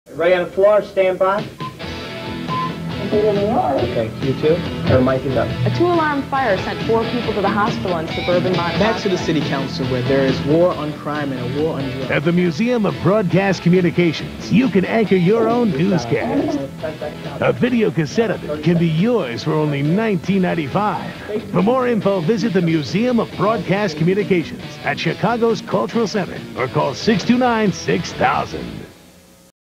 Ray on the floor, stand by. Okay, you too? Or mic is up. A 2-alarm fire sent 4 people to the hospital in suburban Montana. Back to the city council where there is war on crime and a war on drugs. At the Museum of Broadcast Communications, you can anchor your own newscast. A video cassette of it can be yours for only $19.95. For more info, visit the Museum of Broadcast Communications at Chicago's Cultural Center or call 629-6000.